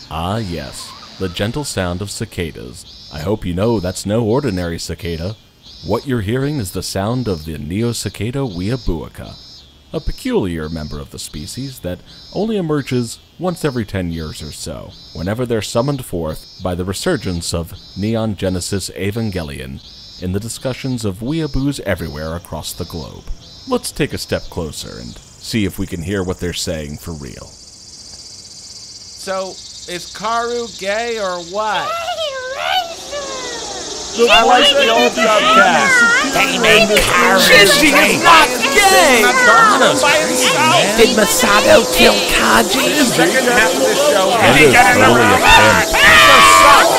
Ah yes, the gentle sound of cicadas. I hope you know that's no ordinary cicada. What you're hearing is the sound of the Neo-Cicada weeabooica, a peculiar member of the species that only emerges once every 10 years or so, whenever they're summoned forth by the resurgence of Neon Genesis Evangelion in the discussions of weeaboos everywhere across the globe. Let's take a step closer and see if we can hear what they're saying for real. So, is Karu gay or what? I like the old dubcast. They made Karu She is not gay! Did Masato kill Kaji? Second half of the show. That is totally a pimp.